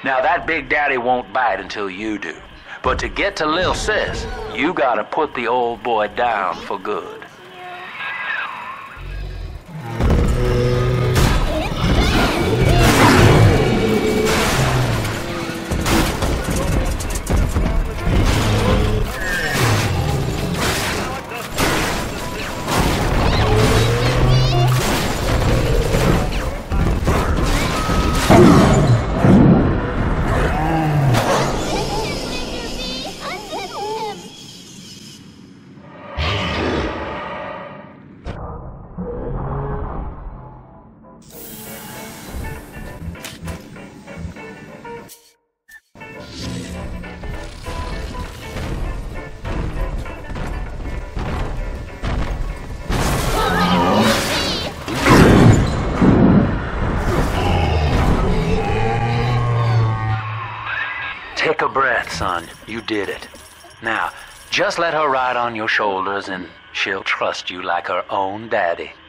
Now, that big daddy won't bite until you do. But to get to Lil Sis, you gotta put the old boy down for good. Take a breath, son. You did it. Now, just let her ride on your shoulders and she'll trust you like her own daddy.